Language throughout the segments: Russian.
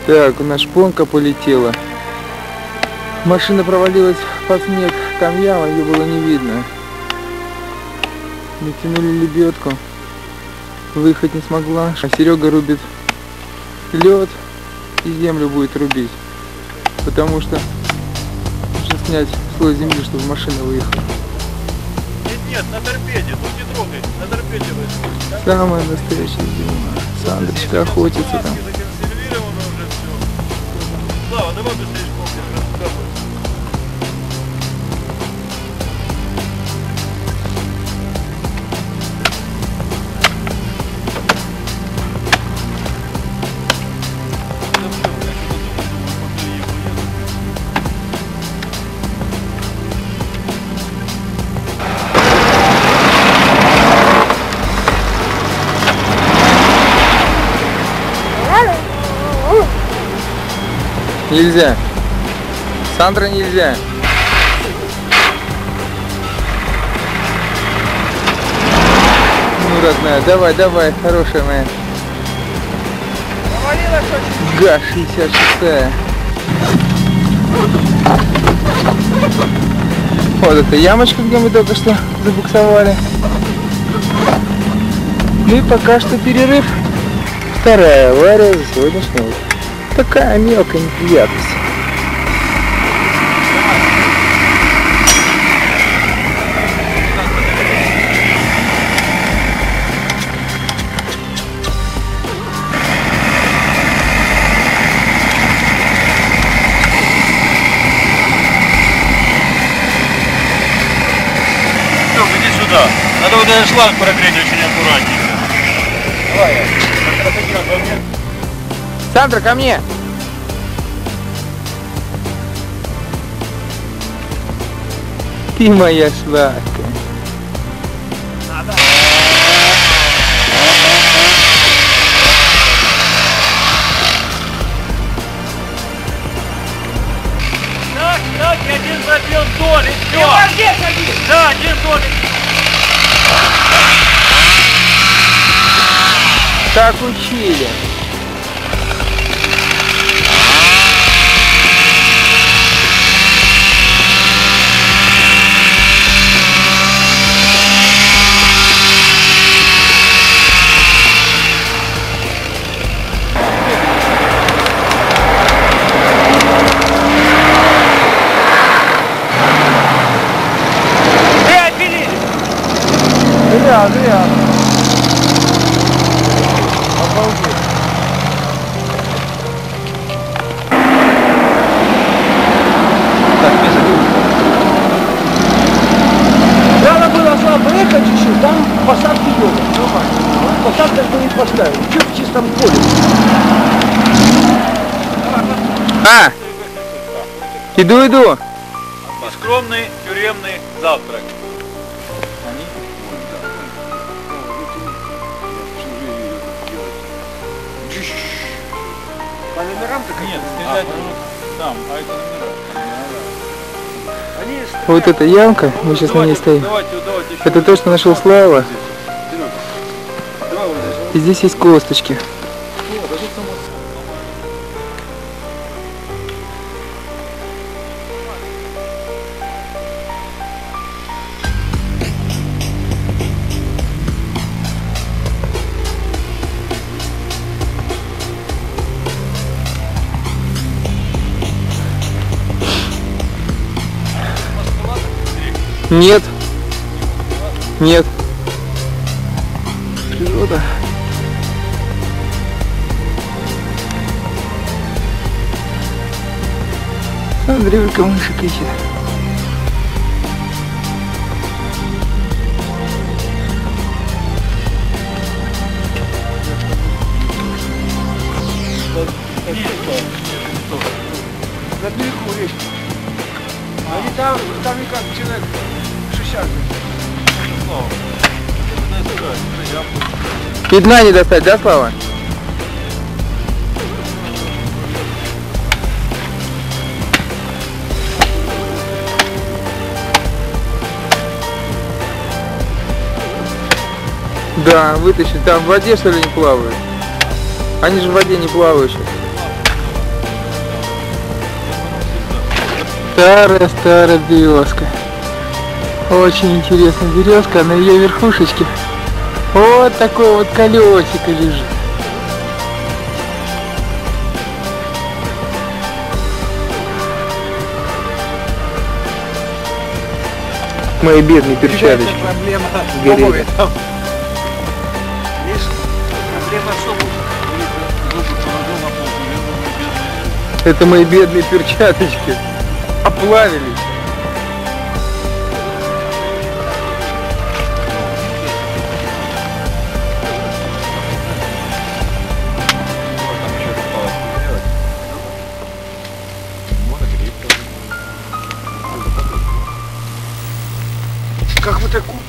Так, у нас шпонка полетела. Машина провалилась под снег, там яма, ее было не видно. Натянули лебедку, выехать не смогла. А Серега рубит лед и землю будет рубить, потому что нужно снять слой земли, чтобы машина выехала. Нет, на торпеде, тут не трогай, на торпеде выехать. Самая настоящая зима. Сандрочка охотится там. Законсервировано уже все. Слава, давай быстрее шпонки. Нельзя. Сандра, нельзя. Ну, родная, давай, давай, хорошая моя. ГА-66. Вот эта ямочка, где мы только что забуксовали. Ну и пока что перерыв. Вторая авария за сегодняшний утро. Такая мелкая неприятность. Иди сюда. Надо вот этот шланг прогреть очень аккуратненько. Давай, Сандра, ко мне! Ты моя сладкая. Так, один забил доль, и все. Да, один доль. Так учили. Зря. Обалдеть. Так, не забыл. Надо было сюда проехать чуть-чуть, там посадки идет. Посадка бы не поставили. Чуть в чистом поле. Иду. Нескромный тюремный завтрак. По номерам так? Нет, стрелять будут там, а это номера. Вот эта ямка, мы сейчас на ней стоим. Давайте, Это то, что нашел Слава. И здесь есть косточки. Нет. Природа. Андрюлька мыши кричит. На берегу речки. Они там как человек 60. И дна не достать, да, Слава? Да, вытащить. Там в воде, что ли, не плавают? Они же в воде не плавают сейчас. старая березка. Очень интересная березка, на ее верхушечке вот такое вот колесико лежит. Мои бедные перчаточки. Проблема горели. Это мои бедные перчаточки. Оплавились. Как вы такую?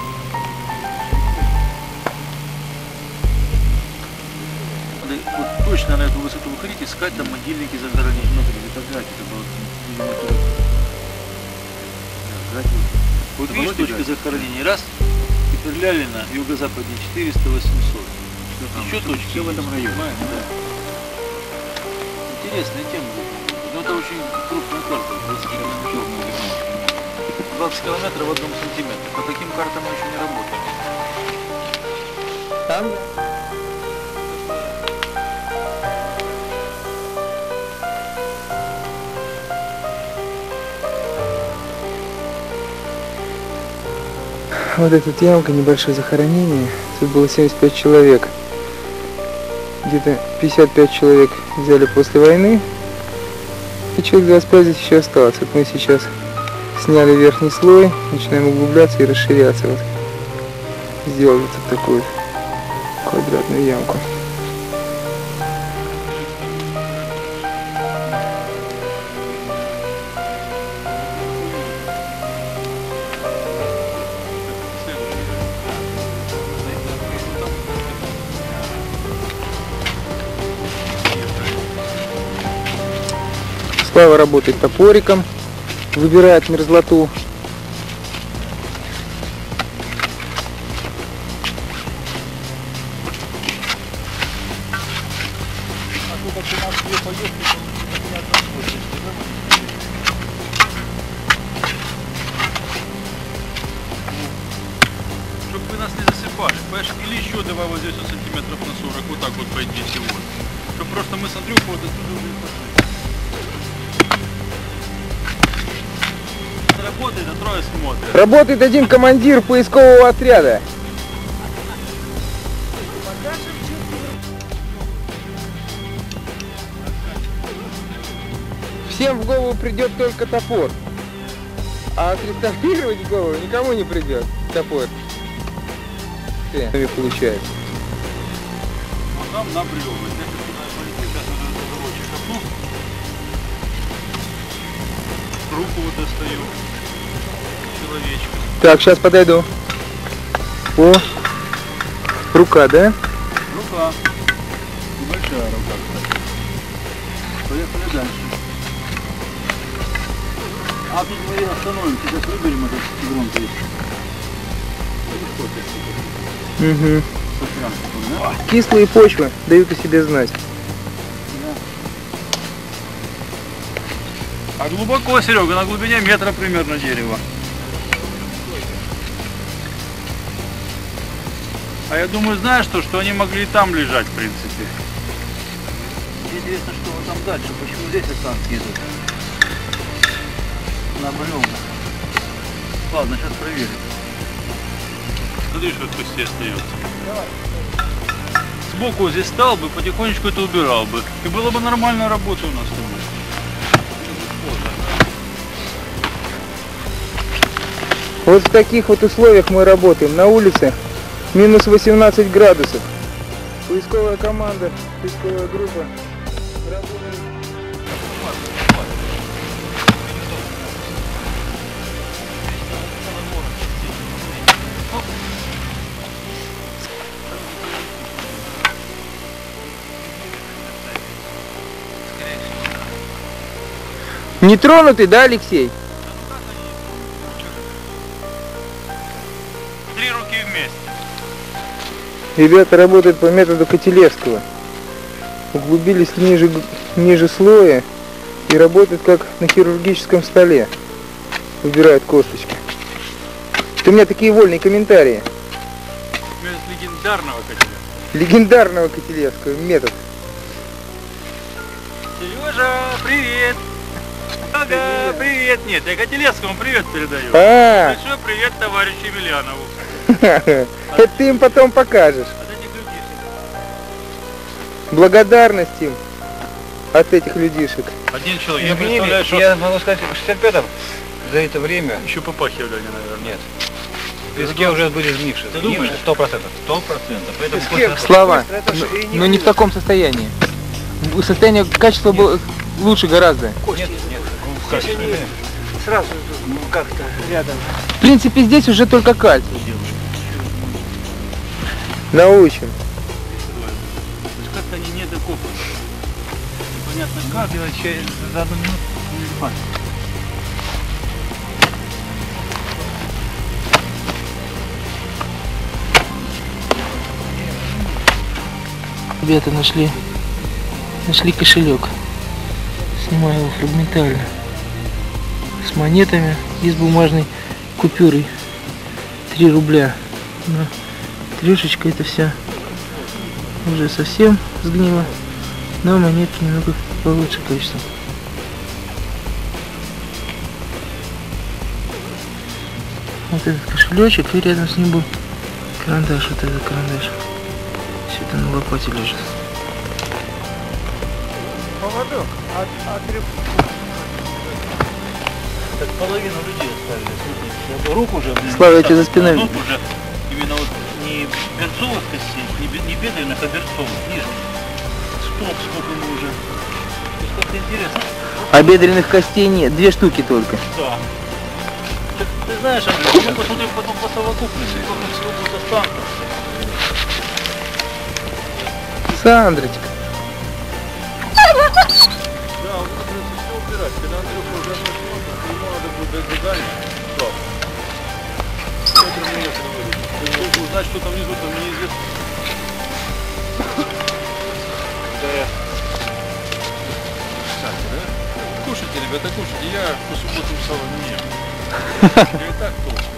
Вот точно на эту высоту выходить, искать там могильники захоронить, много фотографий, вот видишь точка захоронения, раз, и Перляли на юго-западе 400-800. Еще точки в этом районе. Да. Интересная тема. Но это очень крупная карта. 20 километров в одном сантиметре. По таким картам мы еще не работаем. Там? Вот эта ямка, небольшое захоронение. Тут было 75 человек. Где-то 55 человек взяли после войны. И человек 25 здесь еще осталось. Вот мы сейчас сняли верхний слой, начинаем углубляться и расширяться. Вот. Сделали тут такую квадратную ямку. Слава работает топориком, выбирает мерзлоту. Чтобы вы нас не засыпали, понимаешь, или еще давай вот здесь вот сантиметров на 40, вот так вот пойди всего. Чтобы просто мы с Андрюхой вот отсюда уже пошли. Работает, а трое смотрят. Работает один командир поискового отряда. Всем в голову придет только топор. А отреставрировать голову никому не придет топор. Получается. А нам на бревна. Руку вот достаю. Человечка. Так, сейчас подойду. О, рука, да? Рука. Небольшая рука, кстати. Поехали дальше. А тут мы остановимся, сейчас выберем этот гром здесь. Угу. Кислые почвы дают о себе знать. А глубоко, Серега, на глубине метра примерно дерева. А я думаю, знаешь что они могли и там лежать, в принципе. Интересно, что вот там дальше, почему здесь останки идут? На бревна. Ладно, сейчас проверим. Смотри, что в кусте остается. Давай. Сбоку здесь стал бы, потихонечку это убирал бы. И было бы нормальная работа у нас с тобой. Вот в таких вот условиях мы работаем. На улице минус 18 градусов. Поисковая команда, поисковая группа работает. Не тронутый, да, Алексей? Три руки вместе. Ребята работают по методу Котелевского. Углубились ниже слоя и работает как на хирургическом столе. Убирают косточки. У меня такие вольные комментарии. Метод легендарного котеля. Легендарного Котелевского метод. Сережа, привет! Ага, привет! Нет, я Котелевскому привет передаю. Большой привет товарищу Емельянову. Это ты им потом покажешь. От этих людишек. Благодарность им от этих людишек. Один человек. Я представляю, что Я могу сказать, в 65-м за это время еще попахивали они, наверное. нет. В песке уже были сгнившие. Ты думаешь? 100%. 100%. Поэтому Песке- Слава, Это ж и но не в таком состоянии. Состояние качества было лучше гораздо. Нет, здесь они сразу как-то рядом. В принципе, здесь уже только кальций. Научим. как-то они не докопаны. Непонятно как. Делать за 1 минуту не знаю. Ребята нашли кошелек. Снимаю его фрагментально. С монетами и с бумажной купюрой. 3 рубля. Но трешечка это вся уже совсем сгнила. Но монетки немного получше качество. Вот этот кошелечек, и рядом с ним был карандаш. Вот этот карандаш. Все это на лопате лежит. Поводок Так половину людей оставили. Смотрите, рук уже. Слава, я тебя за спиной. Ног уже именно вот не берцовых костей, не бедренных, а берцовых, нижних. Стоп, сколько мы уже. То есть как-то интересно. А бедренных костей нет, 2 штуки только. Да. Ты знаешь, Андрей, мы посмотрим потом по совокупности, сколько всего будет останков. Сандрочка. Да, вот это все убирать. Когда Андрюха уже смотрит, ему надо будет дать задание. Да. Смотрим на это вылезет. Чтобы узнать, что там внизу, там неизвестно. Кушайте, ребята, кушайте. Я по субботам сало не ем. Я и так толстый.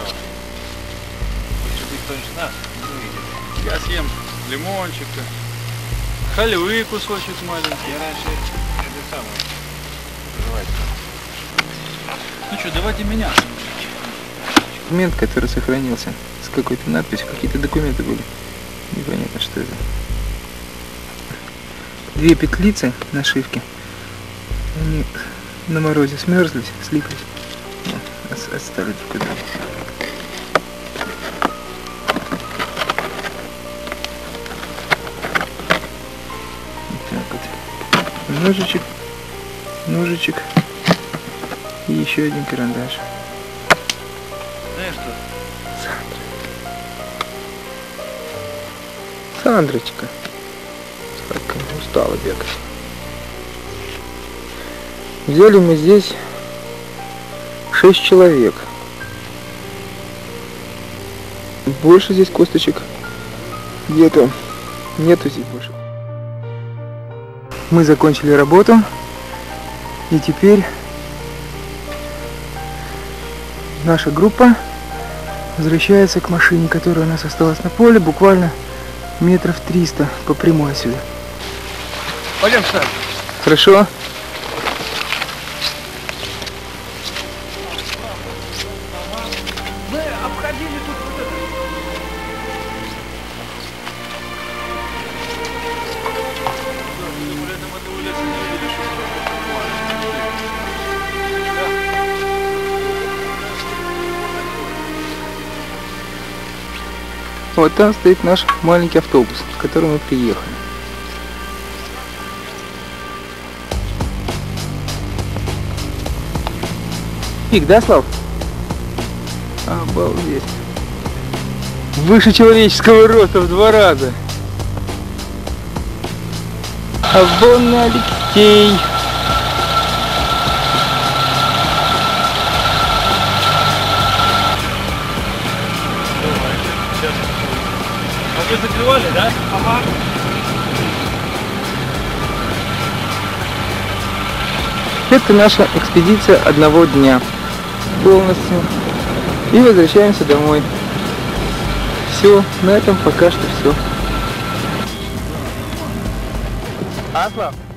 Чтобы никто не нас не увидит. Я съем лимончика, халвы кусочек маленький. Я раньше это самое. Ну что, давайте меня. Документ, который сохранился с какой-то надписью, какие-то документы были. Непонятно, что это. 2 петлицы нашивки. Они на морозе смерзлись, слиплись. Отстали друг от друга. Так вот. Ножичек и еще один карандаш. Знаешь что? Сандрочка. Как устала бегать. Взяли мы здесь 6 человек. Больше здесь косточек где-то нету здесь больше. Мы закончили работу. И теперь наша группа возвращается к машине, которая у нас осталась на поле, буквально метров 300 по прямой отсюда. Пойдем с нами. Хорошо? Мы обходили тут вот это. Вот там стоит наш маленький автобус, в котором мы приехали. Пик, да, Слав? Обалдеть. Выше человеческого роста в 2 раза. Обонный Алексей. А вы закрывали, да? Ага. Это наша экспедиция одного дня полностью. И возвращаемся домой. Все, на этом пока что все. Аслав?